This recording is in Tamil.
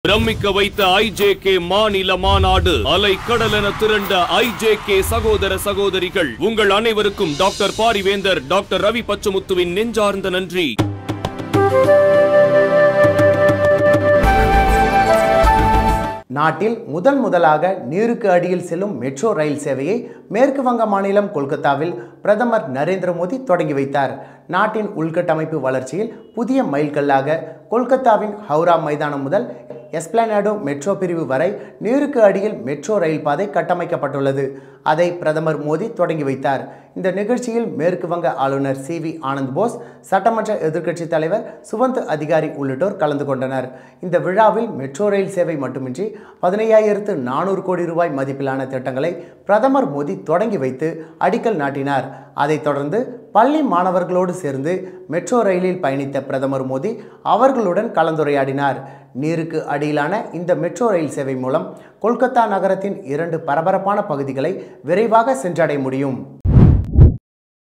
பிரமிக்க வைத்த ஐஜேகே மாநில மாநாடு. அலை கடலென திரண்ட ஐஜேகே சகோதர சகோதரிகள் உங்கள் அனைவருக்கும் டாக்டர் பாரிவேந்தர், டாக்டர் ரவி பச்சமுத்துவின் நெஞ்சார்ந்த நன்றி. நாட்டில் முதலாக நீருக்கு அடியில் செல்லும் மெட்ரோ ரயில் சேவையை மேற்கு வங்க மாநிலம் கொல்கத்தாவில் பிரதமர் நரேந்திர மோடி தொடங்கி வைத்தார். நாட்டின் உள்கட்டமைப்பு வளர்ச்சியில் புதிய மைல்கல்லாக கொல்கத்தாவின் ஹவுரா மைதானம் முதல் எஸ்பிளானேடோ மெட்ரோ பிரிவு வரை நீருக்கு அடியில் மெட்ரோ ரயில் பாதை கட்டமைக்கப்பட்டுள்ளது. அதை பிரதமர் மோடி தொடங்கி வைத்தார். இந்த நிகழ்ச்சியில் மேற்கு வங்க ஆளுநர் CV ஆனந்த் போஸ், சட்டமன்ற எதிர்க்கட்சித் தலைவர் சுவந்த் அதிகாரி உள்ளிட்டோர் கலந்து கொண்டனர். இந்த விழாவில் மெட்ரோ ரயில் சேவை மட்டுமின்றி 15,400 கோடி ரூபாய் மதிப்பிலான திட்டங்களை பிரதமர் மோடி தொடங்கி வைத்து அடிக்கல் நாட்டினார். அதைத் தொடர்ந்து பள்ளி மாணவர்களோடு சேர்ந்து மெட்ரோ ரயிலில் பயணித்த பிரதமர் மோடி அவர்களுடன் கலந்துரையாடினார். நீருக்கு அடியிலான இந்த மெட்ரோ ரயில் சேவை மூலம் கொல்கத்தா நகரத்தின் 2 பரபரப்பான பகுதிகளை விரைவாக சென்றடைய முடியும்.